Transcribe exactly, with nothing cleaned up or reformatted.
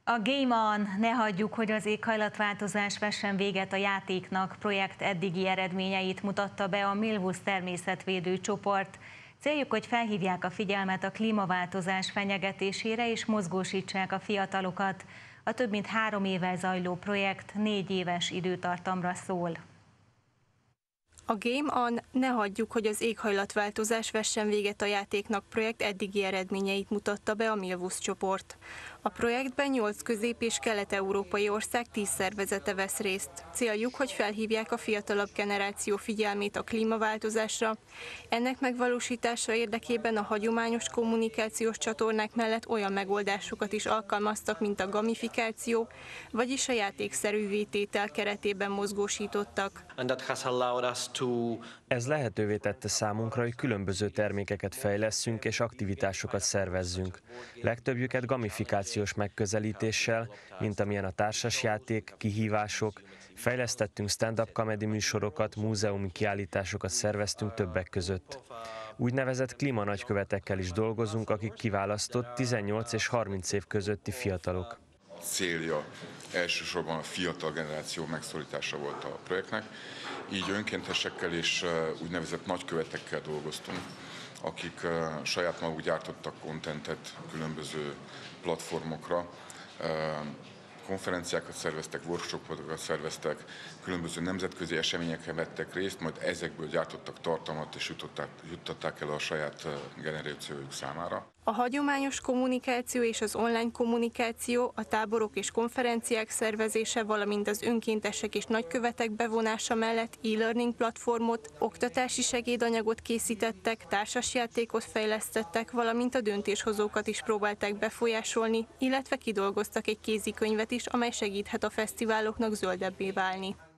A Game On, ne hagyjuk, hogy az éghajlatváltozás vessen véget a játéknak projekt eddigi eredményeit mutatta be a Milvus természetvédő csoport. Céljuk, hogy felhívják a figyelmet a klímaváltozás fenyegetésére és mozgósítsák a fiatalokat. A több mint három éve zajló projekt négy éves időtartamra szól. A Game On, ne hagyjuk, hogy az éghajlatváltozás vessen véget a játéknak projekt eddigi eredményeit mutatta be a Milvus csoport. A projektben nyolc közép- és kelet-európai ország tíz szervezete vesz részt. Céljuk, hogy felhívják a fiatalabb generáció figyelmét a klímaváltozásra. Ennek megvalósítása érdekében a hagyományos kommunikációs csatornák mellett olyan megoldásokat is alkalmaztak, mint a gamifikáció, vagyis a játékszerűvé tétel keretében mozgósítottak. Ez lehetővé tette számunkra, hogy különböző termékeket fejlesszünk és aktivitásokat szervezzünk. Legtöbbjüket gamifikációs megközelítéssel, mint amilyen a társasjáték, kihívások, fejlesztettünk stand-up comedy műsorokat, múzeumi kiállításokat szerveztünk többek között. Úgynevezett klímanagykövetekkel is dolgozunk, akik kiválasztott tizennyolc és harminc év közötti fiatalok. Célja elsősorban a fiatal generáció megszólítása volt a projektnek, így önkéntesekkel és úgynevezett nagykövetekkel dolgoztunk, akik saját maguk gyártottak kontentet különböző platformokra, konferenciákat szerveztek, workshopokat szerveztek, különböző nemzetközi eseményeken vettek részt, majd ezekből gyártottak tartalmat és jutották, juttatták el a saját generációjuk számára. A hagyományos kommunikáció és az online kommunikáció, a táborok és konferenciák szervezése, valamint az önkéntesek és nagykövetek bevonása mellett e-learning platformot, oktatási segédanyagot készítettek, társasjátékot fejlesztettek, valamint a döntéshozókat is próbálták befolyásolni, illetve kidolgoztak egy kézikönyvet is, amely segíthet a fesztiváloknak zöldebbé válni.